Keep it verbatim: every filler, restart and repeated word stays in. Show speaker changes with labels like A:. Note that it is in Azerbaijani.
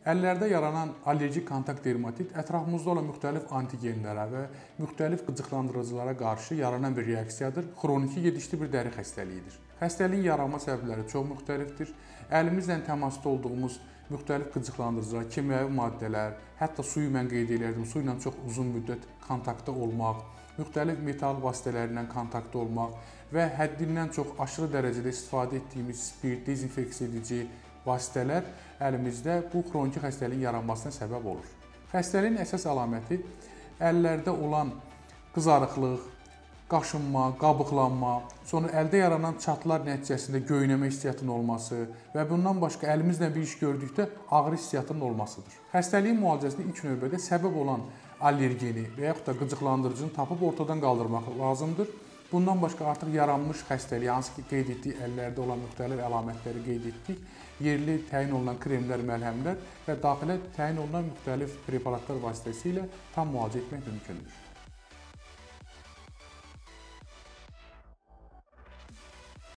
A: Əllərdə yaranan allergik kontakt dermatit ətrafımızda olan müxtəlif antigenlərə və müxtəlif qıcıqlandırıcılara qarşı yaranan bir reaksiyadır. Xroniki gedişli bir dəri xəstəliyidir. Xəstəliyin yaranma səbəbləri çox müxtəlifdir. Əlimizlə təmasda olduğumuz müxtəlif qıcıqlandırıcılar, kimyəvi maddələr, hətta suyu mən qeyd edirdim, su ilə çox uzun müddət kontaktda olmaq, müxtəlif metal vasitələri ilə kontaktda olmaq və həddindən çox aşırı dərəcədə istifadə etdiyimiz spirt, dezinfeksiya edici vasitələr əlimizdə bu xroniki xəstəliyin yaranmasına səbəb olur. Xəstəliyin əsas əlaməti əllərdə olan qızarıqlıq, qaşınma, qabıqlanma, sonra əldə yaranan çatlar nəticəsində göynəmə hissiyatının olması və bundan başqa əlimizlə bir iş gördükdə ağrı hissiyatının olmasıdır. Xəstəliyin müalicəsində ilk növbədə səbəb olan allergeni və yaxud da qıcıqlandırıcını tapıb ortadan qaldırmaq lazımdır. Bundan başqa artıq yaranmış xəstəliyi, hansı ki qeyd etdik, əllərdə olan müxtəlif əlamətləri qeyd etdik, yerli təyin olunan kremlər, məlhəmlər və daxilə təyin olunan müxtəlif preparatlar vasitəsilə tam müalicə etmək mümkündür.